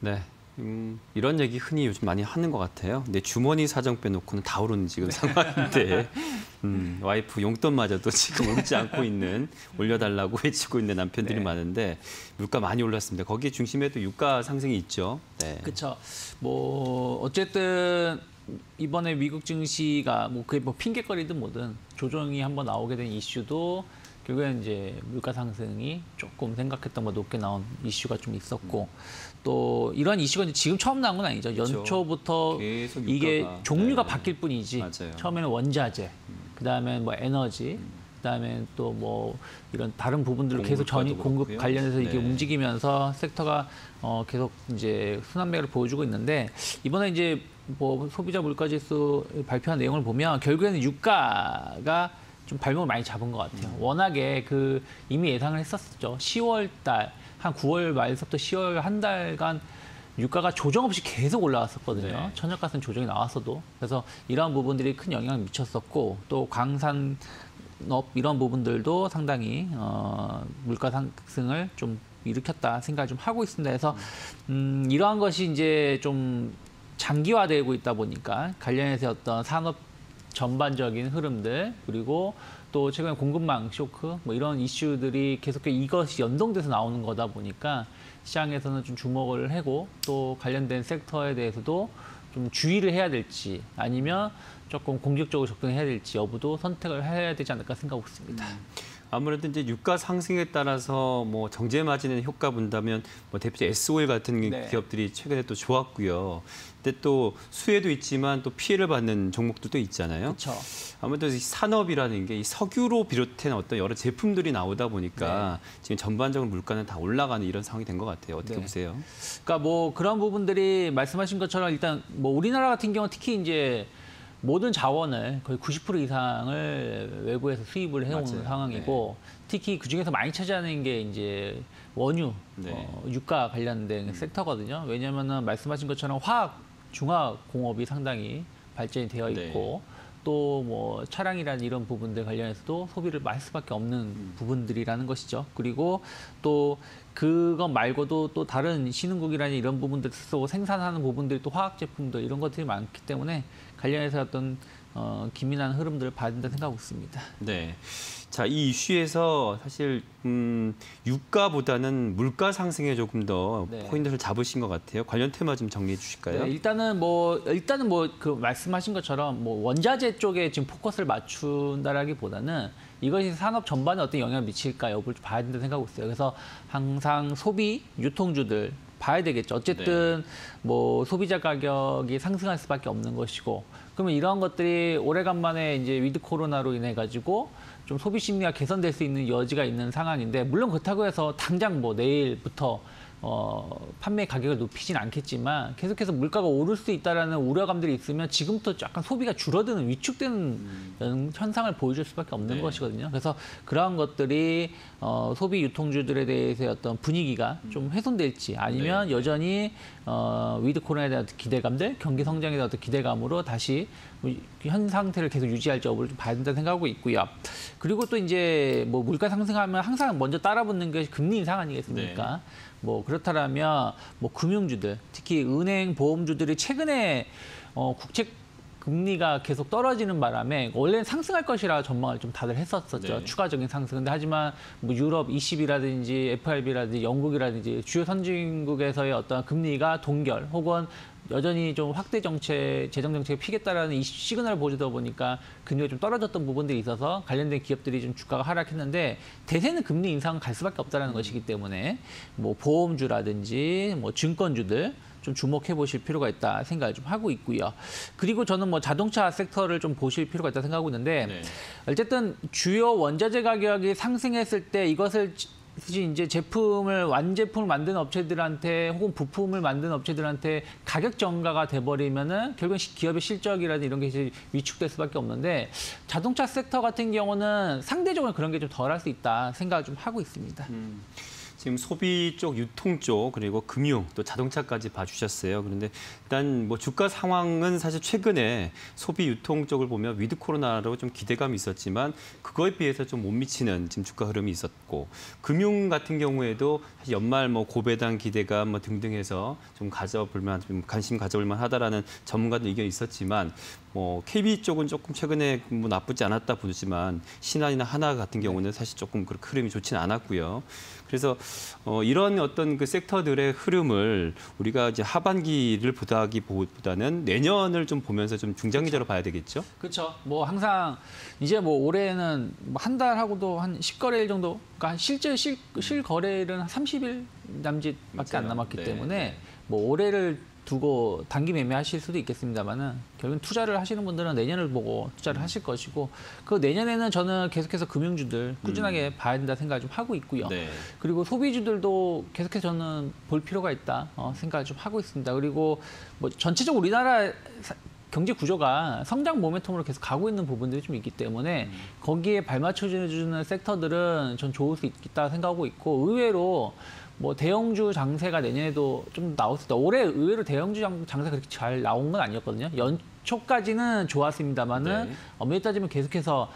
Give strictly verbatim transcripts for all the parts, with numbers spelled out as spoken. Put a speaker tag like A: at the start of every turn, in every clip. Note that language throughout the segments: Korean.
A: 네. 음, 이런 얘기 흔히 요즘 많이 하는 것 같아요. 내 주머니 사정 빼놓고는 다 오르는 지금 상황인데 음, 와이프 용돈마저도 지금 오르지 않고 있는, 올려달라고 외치고 있는 남편들이 네. 많은데 물가 많이 올랐습니다. 거기에 중심에 또 유가 상승이 있죠. 네.
B: 그렇죠. 뭐 어쨌든 이번에 미국 증시가 뭐 그게 뭐 핑계거리든 뭐든 조정이 한번 나오게 된 이슈도 결국엔 이제 물가 상승이 조금 생각했던 것보다 높게 나온 이슈가 좀 있었고 음. 또 이런 이슈가 지금 처음 나온 건 아니죠. 그렇죠. 연초부터 이게 종류가 네. 바뀔 뿐이지. 맞아요. 처음에는 원자재, 음. 그다음에 뭐 에너지, 음. 그다음에 또 뭐 이런 다른 부분들로 계속 전이 공급 그렇고요. 관련해서 네. 이게 움직이면서 섹터가 어 계속 이제 순환매를 보여주고 있는데 이번에 이제 뭐 소비자 물가지수 발표한 내용을 보면 결국에는 유가가 좀 발목을 많이 잡은 것 같아요. 음. 워낙에 그 이미 예상을 했었죠. 시월 달, 한 구월 말서부터 시월 한 달간 유가가 조정 없이 계속 올라왔었거든요. 네. 천연가스는 조정이 나왔어도. 그래서 이러한 부분들이 큰 영향을 미쳤었고 또 광산업 이런 부분들도 상당히 어, 물가 상승을 좀 일으켰다 생각을 좀 하고 있습니다. 그래서 음, 이러한 것이 이제 좀 장기화되고 있다 보니까 관련해서 어떤 산업 전반적인 흐름들 그리고 또 최근에 공급망 쇼크 뭐 이런 이슈들이 계속 이것이 연동돼서 나오는 거다 보니까 시장에서는 좀 주목을 하고 또 관련된 섹터에 대해서도 좀 주의를 해야 될지 아니면 조금 공격적으로 접근해야 될지 여부도 선택을 해야 되지 않을까 생각하고 있습니다.
A: 음. 아무래도 이제 유가 상승에 따라서 뭐 정제 마진의 효과 본다면 뭐 대표적 에스오엘 같은 네. 기업들이 최근에 또 좋았고요. 근데 또 수혜도 있지만 또 피해를 받는 종목들도 있잖아요.
B: 그렇죠.
A: 아무래도 이 산업이라는 게 이 석유로 비롯한 어떤 여러 제품들이 나오다 보니까 네. 지금 전반적으로 물가는 다 올라가는 이런 상황이 된 것 같아요. 어떻게 네. 보세요?
B: 그러니까 뭐 그런 부분들이 말씀하신 것처럼 일단 뭐 우리나라 같은 경우 특히 이제 모든 자원을 거의 구십 퍼센트 이상을 외부에서 수입을 해오는 맞아요. 상황이고 네. 특히 그중에서 많이 차지하는 게 이제 원유, 네. 어, 유가 관련된 음. 섹터거든요. 왜냐하면 말씀하신 것처럼 화학, 중화학 공업이 상당히 발전이 되어 있고 네. 또 뭐 차량이라는 이런 부분들 관련해서도 소비를 많이 할 수밖에 없는 음. 부분들이라는 것이죠. 그리고 또 그것 말고도 또 다른 신흥국이라는 이런 부분들에서 생산하는 부분들이 또 화학 제품들 이런 것들이 많기 때문에 관련해서 어떤 어, 기민한 흐름들을 봐야 된다 생각하고 있습니다.
A: 네. 자, 이 이슈에서 사실 음, 유가보다는 물가 상승에 조금 더 네. 포인트를 잡으신 것 같아요. 관련 테마 좀 정리해 주실까요?
B: 네, 일단은 뭐 일단은 뭐 그 말씀하신 것처럼 뭐 원자재 쪽에 지금 포커스를 맞춘다라기보다는 이것이 산업 전반에 어떤 영향을 미칠까 여부를 봐야 된다고 생각하고 있어요. 그래서 항상 소비 유통주들 봐야 되겠죠. 어쨌든 네. 뭐 소비자 가격이 상승할 수밖에 없는 것이고, 그러면 이러한 것들이 오래간만에 이제 위드 코로나로 인해 가지고 좀 소비 심리가 개선될 수 있는 여지가 있는 상황인데, 물론 그렇다고 해서 당장 뭐 내일부터 어, 판매 가격을 높이진 않겠지만 계속해서 물가가 오를 수 있다라는 우려감들이 있으면 지금부터 약간 소비가 줄어드는 위축되는 음. 현상을 보여줄 수밖에 없는 네. 것이거든요. 그래서 그러한 것들이 어, 소비 유통주들에 대해서의 어떤 분위기가 좀 훼손될지 아니면 네. 여전히 어, 위드 코로나에 대한 기대감들, 경기 성장에 대한 어떤 기대감으로 다시 현 상태를 계속 유지할지 여부를 좀 봐야 된다고 생각하고 있고요. 그리고 또 이제 뭐 물가 상승하면 항상 먼저 따라붙는 것이 금리 인상 아니겠습니까? 네. 뭐 그렇다면 뭐 금융주들, 특히 은행, 보험주들이 최근에 어, 국채 금리가 계속 떨어지는 바람에 원래는 상승할 것이라 전망을 좀 다들 했었었죠. 네. 추가적인 상승. 근데 하지만 뭐 유럽 이십이라든지 에프알비라든지 영국이라든지 주요 선진국에서의 어떤 금리가 동결 혹은 여전히 좀 확대 정책, 재정 정책을 피겠다라는 이 시그널을 보여주다 보니까 금리가 좀 떨어졌던 부분들이 있어서 관련된 기업들이 좀 주가가 하락했는데, 대세는 금리 인상은 갈 수밖에 없다는 음. 것이기 때문에 뭐 보험주라든지 뭐 증권주들 좀 주목해 보실 필요가 있다 생각을 좀 하고 있고요. 그리고 저는 뭐 자동차 섹터를 좀 보실 필요가 있다 생각하고 있는데 네. 어쨌든 주요 원자재 가격이 상승했을 때 이것을 이제 제품을 완제품을 만드는 업체들한테 혹은 부품을 만드는 업체들한테 가격 정가가 돼버리면은 결국은 기업의 실적이라든지 이런 게 이제 위축될 수밖에 없는데, 자동차 섹터 같은 경우는 상대적으로 그런 게 좀 덜할 수 있다 생각을 좀 하고 있습니다.
A: 음. 지금 소비 쪽, 유통 쪽, 그리고 금융, 또 자동차까지 봐주셨어요. 그런데 일단 뭐 주가 상황은 사실 최근에 소비, 유통 쪽을 보면 위드 코로나로 좀 기대감이 있었지만 그거에 비해서 좀 못 미치는 지금 주가 흐름이 있었고, 금융 같은 경우에도 사실 연말 뭐 고배당 기대감 뭐 등등해서 좀 가져볼만, 좀 관심 가져볼만 하다라는 전문가들 의견이 있었지만, 뭐 케이비 쪽은 조금 최근에 뭐 나쁘지 않았다 보지만 신한이나 하나 같은 경우는 사실 조금 그렇게 흐름이 좋지는 않았고요. 그래서 어, 이런 어떤 그 섹터들의 흐름을 우리가 이제 하반기를 보다기보다는 내년을 좀 보면서 좀 중장기적으로 봐야 되겠죠.
B: 그렇죠. 뭐 항상 이제 뭐 올해는 뭐 한 달 하고도 한 십 거래일 정도, 그러니까 실제 실, 실거래일은 한 삼십 일 남짓밖에 안 남았기
A: 네.
B: 때문에 뭐 올해를 두고 단기 매매하실 수도 있겠습니다만은 결국은 투자를 하시는 분들은 내년을 보고 투자를 하실 것이고, 그 내년에는 저는 계속해서 금융주들 꾸준하게 음. 봐야 된다 생각을 좀 하고 있고요. 네. 그리고 소비주들도 계속해서 저는 볼 필요가 있다 어, 생각을 좀 하고 있습니다. 그리고 뭐 전체적으로 우리나라 경제 구조가 성장 모멘텀으로 계속 가고 있는 부분들이 좀 있기 때문에 음. 거기에 발맞춰주는 섹터들은 전 좋을 수 있다 생각하고 있고, 의외로 뭐 대형주 장세가 내년에도 좀 나올 수 있다. 올해 의외로 대형주 장, 장세가 그렇게 잘 나온 건 아니었거든요. 연초까지는 좋았습니다만은 네. 엄밀히 따지면 계속해서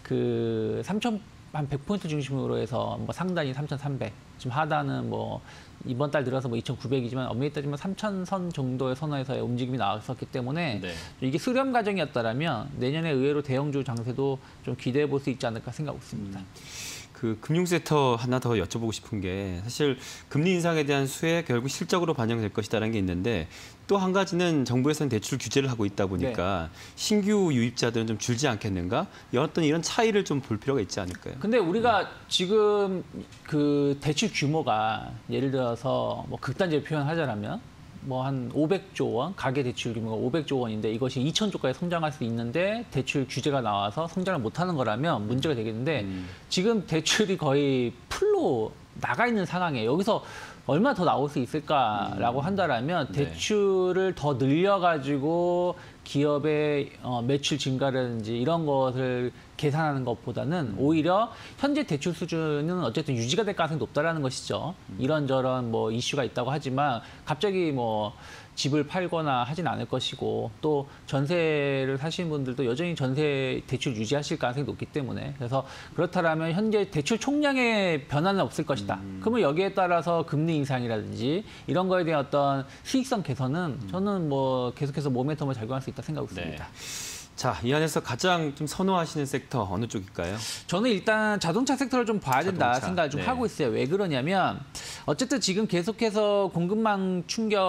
B: 그 삼천 한 백 포인트 중심으로 해서 뭐 상단이 삼천삼백, 지금 하단은 뭐 이번 달 들어서 뭐 이천구백이지만 엄밀히 따지면 삼천 선 정도의 선에서의 움직임이 나왔었기 때문에 네. 이게 수렴 과정이었다라면 내년에 의외로 대형주 장세도 좀 기대해 볼 수 있지 않을까 생각하고 있습니다. 음.
A: 그 금융 섹터 하나 더 여쭤보고 싶은 게, 사실 금리 인상에 대한 수혜 결국 실적으로 반영될 것이다라는 게 있는데, 또 한 가지는 정부에서는 대출 규제를 하고 있다 보니까 네. 신규 유입자들은 좀 줄지 않겠는가? 어떤 이런 차이를 좀 볼 필요가 있지 않을까요?
B: 근데 우리가 음. 지금 그 대출 규모가 예를 들어서 뭐 극단적으로 표현하자면 뭐 한 오백조 원, 가계 대출 규모가 오백조 원인데 이것이 이천조까지 성장할 수 있는데 대출 규제가 나와서 성장을 못하는 거라면 문제가 되겠는데 음. 지금 대출이 거의 풀로 나가 있는 상황이에요. 여기서 얼마 더 나올 수 있을까라고 음. 한다라면 대출을 네. 더 늘려가지고 기업의 어, 매출 증가라든지 이런 것을 계산하는 것보다는 음. 오히려 현재 대출 수준은 어쨌든 유지가 될 가능성이 높다라는 것이죠. 음. 이런저런 뭐 이슈가 있다고 하지만 갑자기 뭐 집을 팔거나 하진 않을 것이고, 또 전세를 사시는 분들도 여전히 전세 대출 유지하실 가능성이 높기 때문에, 그래서 그렇다면 현재 대출 총량의 변화는 없을 것이다. 음. 그러면 여기에 따라서 금리 인상이라든지 이런 거에 대한 어떤 수익성 개선은 음. 저는 뭐 계속해서 모멘텀을 작용할 수 있다 생각하고 있습니다.
A: 네. 자, 이 안에서 가장 좀 선호하시는 섹터 어느 쪽일까요?
B: 저는 일단 자동차 섹터를 좀 봐야 된다
A: 자동차.
B: 생각을 좀
A: 네.
B: 하고 있어요. 왜 그러냐면 어쨌든 지금 계속해서 공급망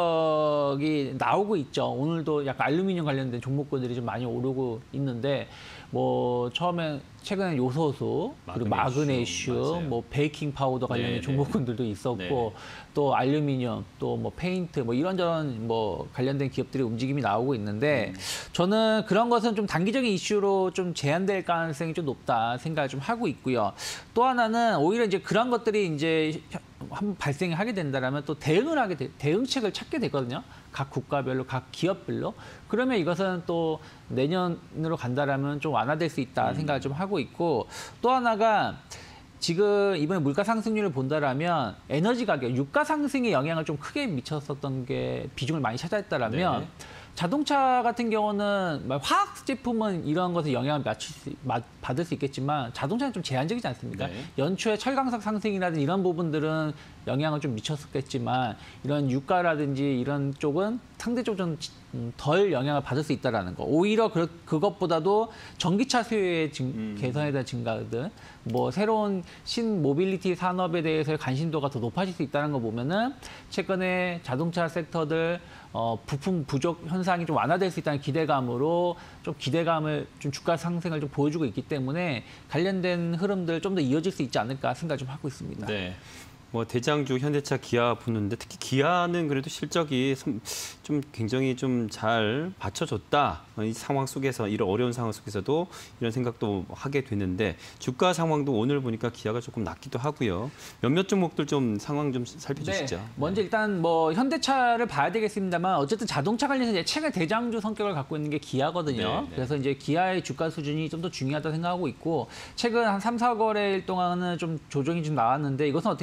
B: 충격이 나오고 있죠. 오늘도 약간 알루미늄 관련된 종목군들이 좀 많이 오르고 있는데, 뭐 처음에 최근에 요소수, 그리고 마그네슘, 뭐 베이킹 파우더 관련된 네네. 종목군들도 있었고, 네네. 또 알루미늄, 또 뭐 페인트, 뭐 이런저런 뭐 관련된 기업들의 움직임이 나오고 있는데, 음. 저는 그런 것은 좀 단기적인 이슈로 좀 제한될 가능성이 좀 높다 생각을 좀 하고 있고요. 또 하나는 오히려 이제 그런 것들이 이제 한번 발생하게 된다라면 또 대응을 하게 돼, 대응책을 찾게 되거든요. 각 국가별로, 각 기업별로. 그러면 이것은 또 내년으로 간다라면 좀 완화될 수 있다 생각을 좀 하고 있고, 또 하나가 지금 이번에 물가 상승률을 본다라면 에너지 가격, 유가 상승에 영향을 좀 크게 미쳤었던 게 비중을 많이 차지했다라면 네. 자동차 같은 경우는 화학 제품은 이런 것에 영향을 맞출 수, 받을 수 있겠지만 자동차는 좀 제한적이지 않습니까? 네. 연초에 철강석 상승이라든지 이런 부분들은 영향을 좀 미쳤었겠지만 이런 유가라든지 이런 쪽은 상대적으로 좀 덜 영향을 받을 수 있다는 거. 오히려 그, 그것보다도 전기차 수요의 증, 음. 개선에 대한 증가든 뭐 새로운 신모빌리티 산업에 대해서의 관심도가 더 높아질 수 있다는 거 보면은 최근에 자동차 섹터들 어, 부품 부족 현상이 좀 완화될 수 있다는 기대감으로 좀 기대감을 좀 주가 상승을 좀 보여주고 있기 때문에 관련된 흐름들 좀 더 이어질 수 있지 않을까 생각 좀 하고 있습니다.
A: 네. 뭐 대장주 현대차, 기아 붙는데 특히 기아는 그래도 실적이 좀 굉장히 좀 잘 받쳐줬다. 이 상황 속에서 이런 어려운 상황 속에서도 이런 생각도 하게 되는데 주가 상황도 오늘 보니까 기아가 조금 낮기도 하고요. 몇몇 종목들 좀 상황 좀 살펴주시죠.
B: 네. 먼저 일단 뭐 현대차를 봐야 되겠습니다만 어쨌든 자동차 관련해서 최근 대장주 성격을 갖고 있는 게 기아거든요. 네, 네. 그래서 이제 기아의 주가 수준이 좀 더 중요하다 생각하고 있고 최근 한 삼, 사 거래일 동안은 좀 조정이 좀 나왔는데 이것은 어떻게 보면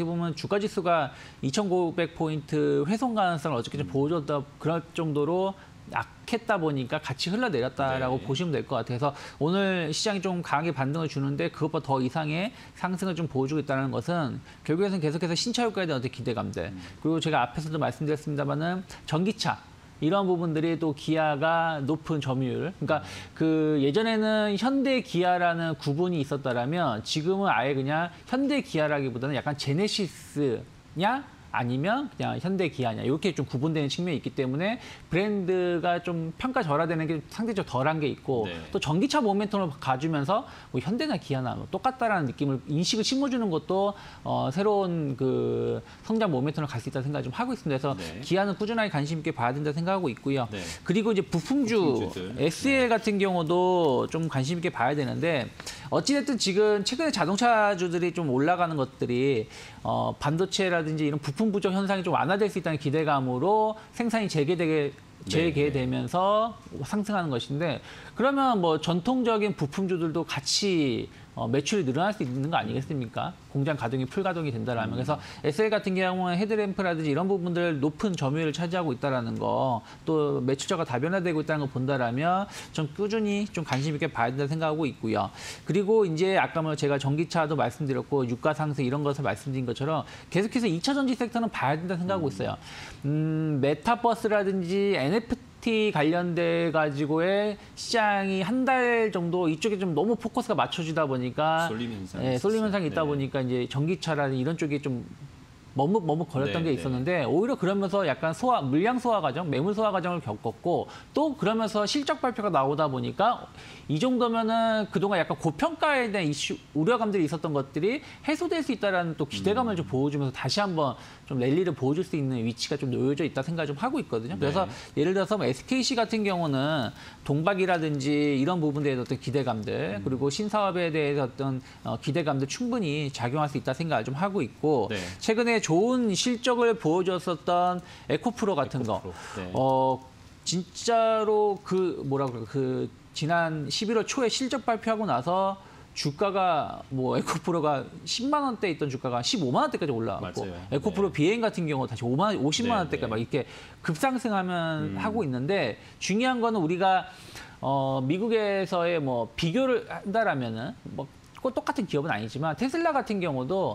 B: 주가 지수가 이천구백 포인트 훼손 가능성을 어저께 좀 보여줬다 그럴 정도로 약했다 보니까 같이 흘러내렸다라고
A: 네.
B: 보시면 될 것 같아요. 그래서 오늘 시장이 좀 강하게 반등을 주는데 그것보다 더 이상의 상승을 좀 보여주고 있다는 것은 결국에는 계속해서 신차 효과에 대한 어떤 기대감들
A: 음.
B: 그리고 제가 앞에서도 말씀드렸습니다마는 전기차 이런 부분들이 또 기아가 높은 점유율. 그러니까 그 예전에는 현대 기아라는 구분이 있었다라면 지금은 아예 그냥 현대 기아라기보다는 약간 제네시스냐 아니면 그냥 현대 기아냐 이렇게 좀 구분되는 측면이 있기 때문에 브랜드가 좀 평가절하되는 게 상대적으로 덜한 게 있고
A: 네.
B: 또 전기차 모멘텀을 가주면서 뭐 현대나 기아나 뭐 똑같다라는 느낌을 인식을 심어주는 것도 어, 새로운 그 성장 모멘텀을 갈 수 있다는 생각을 좀 하고 있습니다. 그래서
A: 네.
B: 기아는 꾸준하게 관심 있게 봐야 된다 생각하고 있고요.
A: 네.
B: 그리고 이제 부품주
A: 부품주들.
B: 에스엘 같은 경우도 좀 관심 있게 봐야 되는데 어찌됐든 지금 최근에 자동차주들이 좀 올라가는 것들이 어, 반도체라든지 이런 부품 부족 현상이 좀 완화될 수 있다는 기대감으로 생산이 재개되게 재개되면서 상승하는 것인데 그러면 뭐 전통적인 부품주들도 같이 어, 매출이 늘어날 수 있는 거 아니겠습니까? 공장 가동이 풀가동이 된다라면. 그래서 에스엘 같은 경우는 헤드램프라든지 이런 부분들 높은 점유율을 차지하고 있다라는 거, 또 매출자가 다변화되고 있다는 걸 본다라면 좀 꾸준히 좀 관심 있게 봐야 된다 생각하고 있고요. 그리고 이제 아까 뭐 제가 전기차도 말씀드렸고 유가 상승 이런 것을 말씀드린 것처럼 계속해서 이 차 전지 섹터는 봐야 된다 생각하고 있어요. 음, 메타버스라든지 엔에프티 관련돼 가지고의 시장이 한 달 정도 이쪽에 좀 너무 포커스가 맞춰지다 보니까
A: 쏠림 현상이
B: 예, 쏠림
A: 있었어요.
B: 현상이 있다
A: 네.
B: 보니까 이제 전기차라든지 이런 쪽이 좀 머뭇 머뭇 거렸던
A: 네,
B: 게 있었는데 오히려 그러면서 약간 소화 물량 소화 과정, 매물 소화 과정을 겪었고 또 그러면서 실적 발표가 나오다 보니까 이 정도면은 그동안 약간 고평가에 대한 이슈 우려감들이 있었던 것들이 해소될 수 있다라는 또 기대감을
A: 음.
B: 좀 보여주면서 다시 한번 좀 랠리를 보여줄 수 있는 위치가 좀 놓여져 있다 생각을 좀 하고 있거든요. 그래서
A: 네.
B: 예를 들어서 뭐 에스케이씨 같은 경우는 동박이라든지 이런 부분에 대해서 어떤 기대감들
A: 음.
B: 그리고 신사업에 대해서 어떤 어, 기대감들 충분히 작용할 수 있다 생각을 좀 하고 있고
A: 네.
B: 최근에 좋은 실적을 보여줬었던 에코프로 같은 거,
A: 에코프로. 네.
B: 어 진짜로 그 뭐라 그래 그 지난 십일월 초에 실적 발표하고 나서 주가가 뭐 에코프로가 십만 원대 있던 주가가 십오만 원대까지 올라왔고
A: 맞아요.
B: 에코프로
A: 네.
B: 비행 같은 경우 다시 오만 오십만
A: 네,
B: 원대까지
A: 네.
B: 막 이렇게 급상승하면
A: 음.
B: 하고 있는데 중요한 거는 우리가 어 미국에서의 뭐 비교를 한다라면은 뭐 꼭 똑같은 기업은 아니지만 테슬라 같은 경우도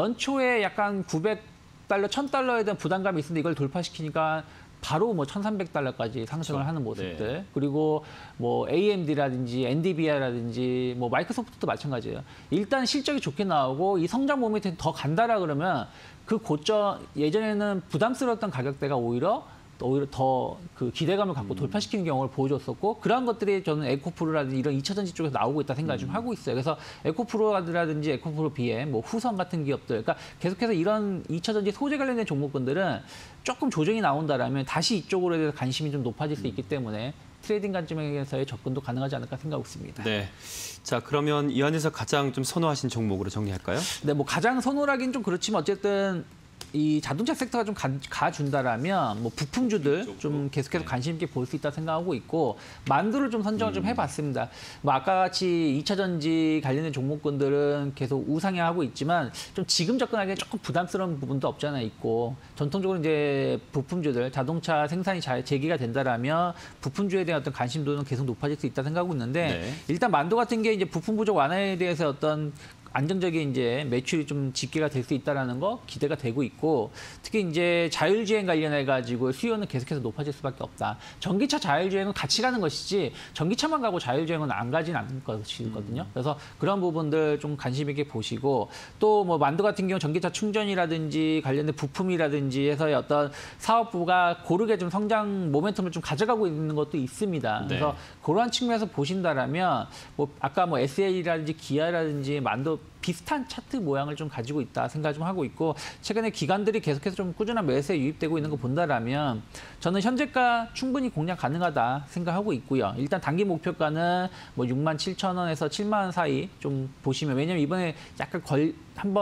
B: 연초에 약간 구백 달러, 천 달러에 대한 부담감이 있었는데 이걸 돌파시키니까 바로 뭐 천삼백 달러까지 상승을
A: 그렇죠.
B: 하는 모습들.
A: 네.
B: 그리고 뭐 에이엠디라든지 엔비디아라든지 뭐 마이크로소프트도 마찬가지예요. 일단 실적이 좋게 나오고 이 성장 모멘텀이 더 간다라 그러면 그 고점 예전에는 부담스러웠던 가격대가 오히려 오히려 더 그 기대감을 갖고
A: 음.
B: 돌파시키는 경우를 보여줬었고 그러한 것들이 저는 에코프로라든지 이런 이 차 전지 쪽에서 나오고 있다 생각을
A: 음.
B: 좀 하고 있어요. 그래서 에코프로라든지 에코프로 비엠, 뭐 후성 같은 기업들, 그러니까 계속해서 이런 이 차 전지 소재 관련된 종목군들은 조금 조정이 나온다라면 다시 이쪽으로 대해서 관심이 좀 높아질 수 있기 때문에 트레이딩 관점에서의 접근도 가능하지 않을까 생각하고 있습니다.
A: 네. 자, 그러면 이 안에서 가장 좀 선호하신 종목으로 정리할까요?
B: 네, 뭐 가장 선호라긴 좀 그렇지만 어쨌든 이 자동차 섹터가 좀 가, 가준다라면 뭐 부품주들 좀 계속해서 관심 있게 볼 수 있다 생각하고 있고 만두를 좀 선정을 좀 해봤습니다. 뭐 아까 같이 이 차 전지 관련된 종목군들은 계속 우상향하고 있지만 좀 지금 접근하기에 조금 부담스러운 부분도 없지 않아 있고 전통적으로 이제 부품주들 자동차 생산이 잘 재개가 된다라면 부품주에 대한 어떤 관심도는 계속 높아질 수 있다 생각하고 있는데
A: 네.
B: 일단 만두 같은 게 이제 부품 부족 완화에 대해서 어떤 안정적인 이제 매출이 좀 집계가 될 수 있다라는 거 기대가 되고 있고 특히 이제 자율주행 관련해 가지고 수요는 계속해서 높아질 수밖에 없다. 전기차 자율주행은 같이 가는 것이지 전기차만 가고 자율주행은 안 가진 않을 것이거든요. 그래서 그런 부분들 좀 관심 있게 보시고 또 뭐 만두 같은 경우 전기차 충전이라든지 관련된 부품이라든지 해서의 어떤 사업부가 고르게 좀 성장 모멘텀을 좀 가져가고 있는 것도 있습니다.
A: 네.
B: 그래서 그러한 측면에서 보신다라면 뭐 아까 뭐 에스엘이라든지 기아라든지 만두 비슷한 차트 모양을 좀 가지고 있다 생각 좀 하고 있고 최근에 기관들이 계속해서 좀 꾸준한 매수에 유입되고 있는 거 본다라면 저는 현재가 충분히 공략 가능하다 생각하고 있고요. 일단 단기 목표가는 뭐 육만 칠천 원에서 칠만 원 사이 좀 보시면 왜냐면 이번에 약간 걸 한번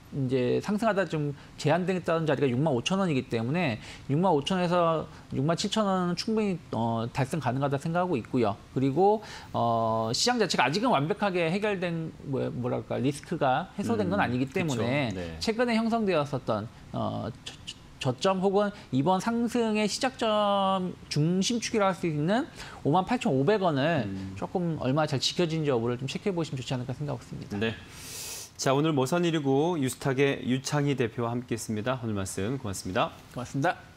B: 이제 상승하다 좀 제한됐다는 자리가 육만 오천 원이기 때문에 육만 오천 원에서 육만 칠천 원은 충분히 어, 달성 가능하다 생각하고 있고요. 그리고 어, 시장 자체가 아직은 완벽하게 해결된 뭐, 뭐랄까 리스크가 해소된 건 아니기 때문에
A: 그쵸. 네.
B: 최근에 형성되었었던 어, 저, 저점 혹은 이번 상승의 시작점 중심축이라 할 수 있는 오만 팔천오백 원을 음. 조금 얼마나 잘 지켜진지 여부를 좀 체크해 보시면 좋지 않을까 생각하고 있습니다.
A: 네. 자, 오늘 모선일이고 유스탁의 유창희 대표와 함께했습니다. 오늘 말씀 고맙습니다.
B: 고맙습니다.